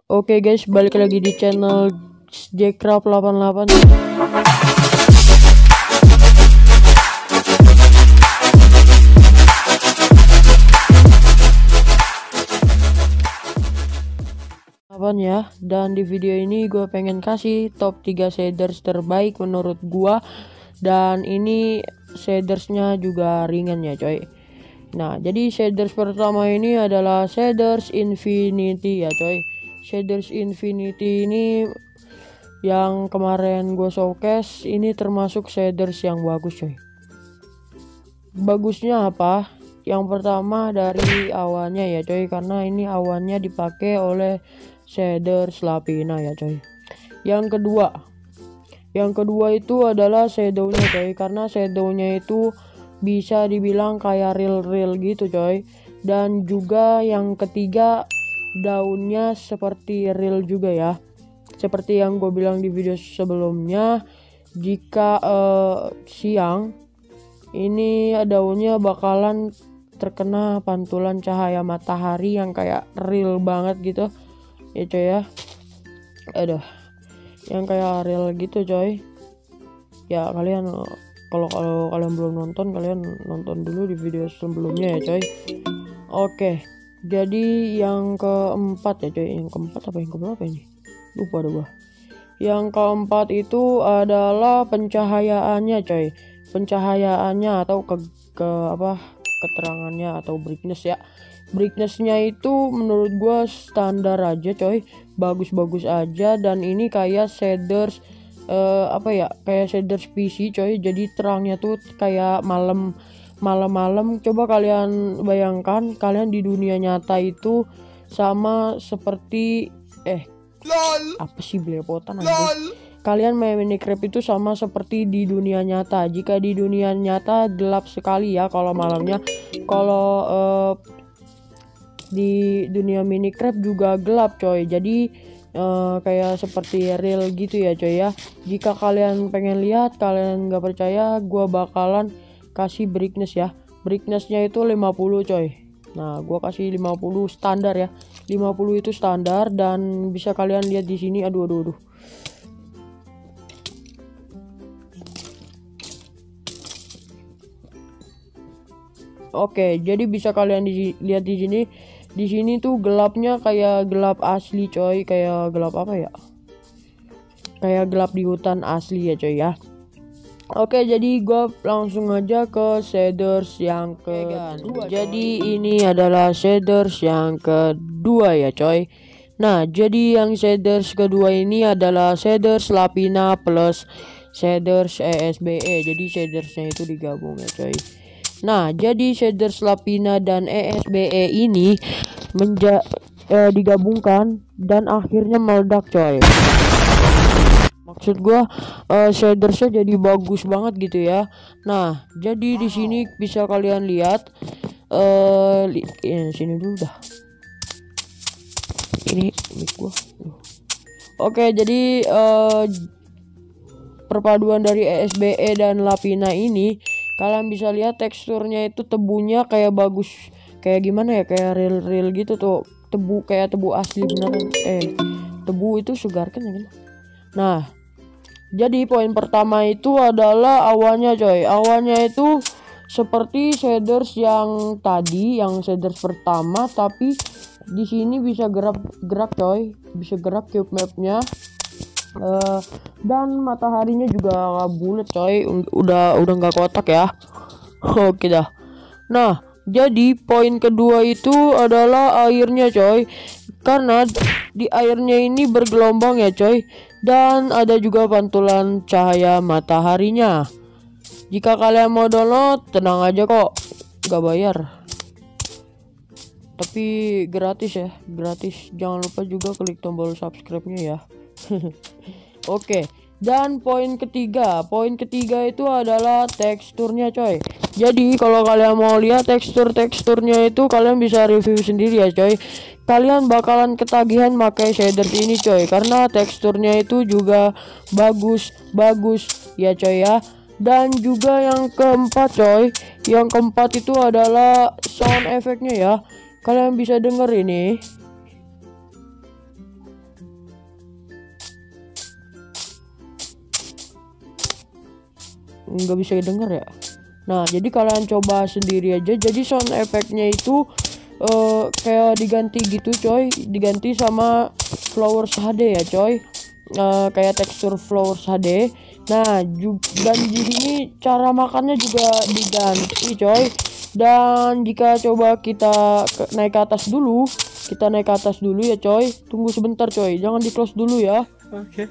Oke guys, balik lagi di channel Jcraft 88. Ya, dan di video ini gue pengen kasih top 3 shaders terbaik menurut gua, dan ini shadersnya juga ringan ya coy. Nah, jadi shaders pertama ini adalah shaders Infinity ya coy. Shaders Infinity ini yang kemarin gue showcase, ini termasuk shaders yang bagus coy. Bagusnya apa? Yang pertama dari awannya ya coy, karena ini awannya dipakai oleh shaders Lapina ya coy. Yang kedua itu adalah shadownya coy, karena shadownya itu bisa dibilang kayak real gitu coy. Dan juga yang ketiga, daunnya seperti real juga ya, seperti yang gue bilang di video sebelumnya. Jika siang ini daunnya bakalan terkena pantulan cahaya matahari yang kayak real banget gitu ya coy ya. Aduh, yang kayak real gitu coy ya. Kalian kalau kalian belum nonton, kalian nonton dulu di video sebelumnya ya coy. Oke, jadi yang keempat ya coy. Yang keempat apa yang keberapa ini, lupa deh gua. Yang keempat itu adalah pencahayaannya coy. Pencahayaannya atau keterangannya atau brightness ya. Brightnessnya itu menurut gua standar aja coy, bagus-bagus aja. Dan ini kayak shaders kayak shaders PC coy. Jadi terangnya tuh kayak malam. Coba kalian bayangkan, kalian di dunia nyata itu sama seperti apa sih belepotan anjing. Kalian main Minecraft itu sama seperti di dunia nyata. Jika di dunia nyata gelap sekali ya kalau malamnya, kalau di dunia Minecraft juga gelap coy. Jadi kayak seperti real gitu ya coy ya. Jika kalian pengen lihat, kalian nggak percaya, gua bakalan kasih brightness ya. Brightnessnya itu 50 coy. Nah, gua kasih 50 standar ya. 50 itu standar, dan bisa kalian lihat di sini. Aduh. Oke, jadi bisa kalian lihat di sini. Di sini tuh gelapnya kayak gelap asli coy, kayak gelap apa ya? Kayak gelap di hutan asli ya coy ya. Oke, jadi gue langsung aja ke shaders yang kedua. Jadi ini adalah shaders yang kedua ya coy. Nah, jadi yang shaders kedua ini adalah shaders Lapina plus shaders ESBE. Jadi shadersnya itu digabung ya coy. Nah, jadi shaders Lapina dan ESBE ini digabungkan dan akhirnya meledak coy. Maksud gua shadersnya jadi bagus banget gitu ya. Nah, jadi di sini bisa kalian lihat sini dulu dah. Ini mic gua. Oke, jadi perpaduan dari ESBE dan Lapina ini, kalian bisa lihat teksturnya itu tebunya kayak bagus, kayak gimana ya, kayak real gitu tuh. Tebu kayak tebu asli beneran. Tebu itu segar kan ya. Nah, jadi poin pertama itu adalah awannya coy. Awannya itu seperti shaders yang tadi, yang shaders pertama, tapi di sini bisa gerak coy, bisa gerak cube mapnya. Dan mataharinya juga bulat coy, udah nggak kotak ya. Oke dah. Nah, jadi poin kedua itu adalah airnya coy, karena di airnya ini bergelombang ya coy, dan ada juga pantulan cahaya mataharinya. Jika kalian mau download, tenang aja kok, nggak bayar, tapi gratis ya, gratis. Jangan lupa juga klik tombol subscribe-nya ya. Oke, dan poin ketiga itu adalah teksturnya coy. Jadi kalau kalian mau lihat teksturnya itu, kalian bisa review sendiri ya coy. Kalian bakalan ketagihan pakai shaders ini coy, karena teksturnya itu juga bagus ya coy ya. Dan juga yang keempat coy, yang keempat itu adalah sound efeknya ya. Kalian bisa denger ini. nggak bisa denger ya. Nah, jadi kalian coba sendiri aja. Jadi sound efeknya itu kayak diganti gitu coy, diganti sama Flowers HD ya coy. Kayak tekstur Flowers HD. Nah, dan di sini cara makannya juga diganti coy. Dan jika coba kita naik ke atas dulu, ya coy. Tunggu sebentar coy, jangan di close dulu ya. Oke.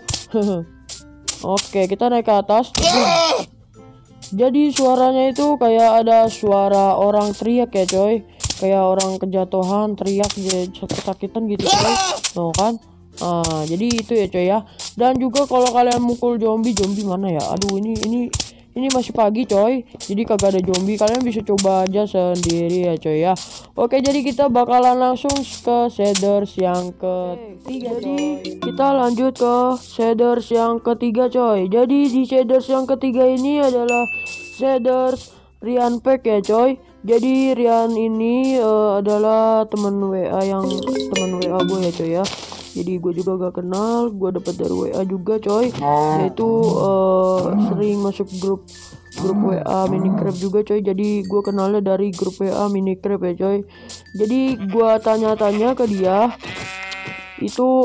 Oke, kita naik ke atas. Jadi suaranya itu kayak ada suara orang teriak ya coy, kayak orang kejatuhan teriak kesakitan gitu coy. Tuh kan. Jadi itu ya coy ya. Dan juga kalau kalian mukul zombie mana ya, aduh ini masih pagi coy, jadi kagak ada zombie. Kalian bisa coba aja sendiri ya coy ya. Oke, jadi kita bakalan langsung ke shaders yang ketiga. Jadi kita lanjut ke shaders yang ketiga coy. Jadi di shaders yang ketiga ini adalah shaders Rian Pack ya coy. Jadi Rian ini adalah teman WA gue ya coy ya. Jadi gue juga gak kenal, gue dapat dari WA juga coy. Yaitu sering masuk grup WA Minecraft juga coy. Jadi gue kenalnya dari grup WA Minecraft ya coy. Jadi gue tanya-tanya ke dia, itu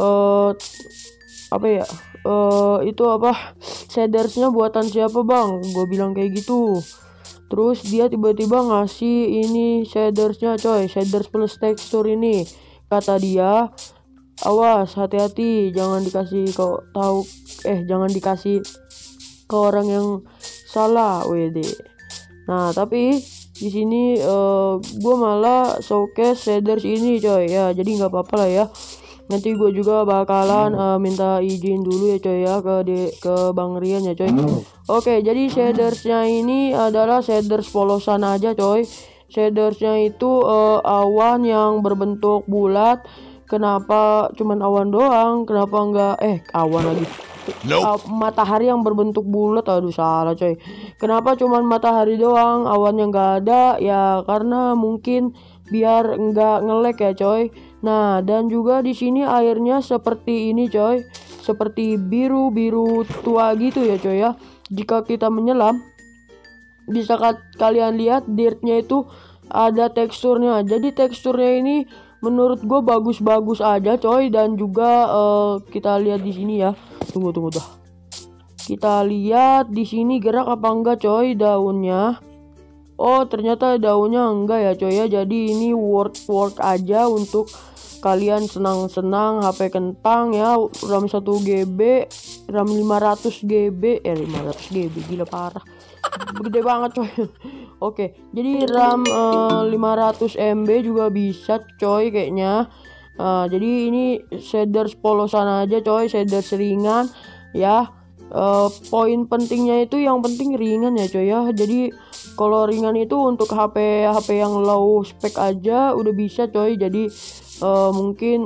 itu apa shadersnya buatan siapa bang, gue bilang kayak gitu. Terus dia tiba-tiba ngasih ini shadersnya coy, shaders plus tekstur ini. Kata dia, awas hati-hati, jangan dikasih jangan dikasih ke orang yang salah WD. Nah, tapi di sini gue malah showcase shaders ini coy ya, jadi nggak apa-apa lah ya. Nanti gue juga bakalan minta izin dulu ya coy ya ke Bang Rian ya coy. Oke, jadi shadersnya ini adalah shaders polosan aja coy. Shadersnya itu awan yang berbentuk bulat. Kenapa cuman awan doang? Kenapa enggak awan lagi? Matahari yang berbentuk bulat. Aduh, salah coy. Kenapa cuman matahari doang, awannya nggak ada? Ya karena mungkin biar nggak nge-lag ya coy. Nah, dan juga di sini airnya seperti ini coy, seperti biru tua gitu ya coy ya. Jika kita menyelam, bisa kalian lihat dirtnya itu ada teksturnya. Jadi teksturnya ini menurut gue bagus-bagus aja coy. Dan juga kita lihat di sini ya. Tunggu dah. Kita lihat di sini gerak apa enggak coy daunnya. Oh, ternyata daunnya enggak ya coy ya. Jadi ini work aja untuk kalian senang-senang HP kentang ya. RAM 1 GB, RAM 500 GB, 500 GB gila parah. Gede banget coy. Oke, jadi RAM 500 MB juga bisa coy kayaknya. Jadi ini shaders polosan aja coy, shaders ringan ya. Poin pentingnya itu yang penting ringan ya coy ya. Jadi kalau ringan itu untuk HP yang low spek aja udah bisa coy. Jadi mungkin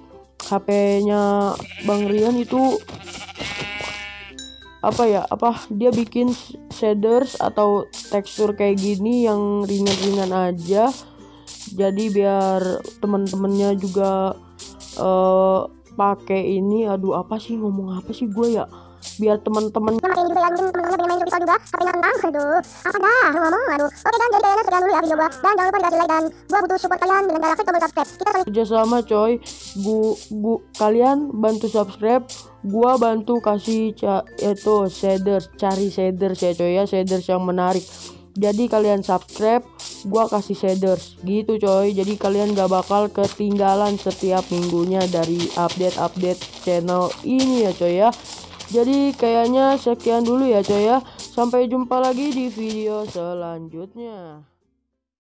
HP-nya Bang Rian itu dia bikin shaders atau tekstur kayak gini yang ringan-ringan aja. Jadi biar teman-temannya juga pakai ini. Aduh, ngomong apa sih gue ya? Biar teman-teman juga ya, mungkin teman-teman pengen main survival juga, HP-nya kentang, aduh, apa dah ngomong, aduh. Oke dan jadi kayaknya sekian dulu ya video gua, dan jangan lupa dikasih like, dan gua butuh support kalian dengan cara klik tombol subscribe. Kita saling kerjasama coy. Kalian bantu subscribe, gua bantu kasih itu shaders, cari shaders ya coy ya, shaders yang menarik. Jadi kalian subscribe, gua kasih shaders gitu coy. Jadi kalian gak bakal ketinggalan setiap minggunya dari update channel ini ya coy ya. Jadi kayaknya sekian dulu ya coy ya. Sampai jumpa lagi di video selanjutnya.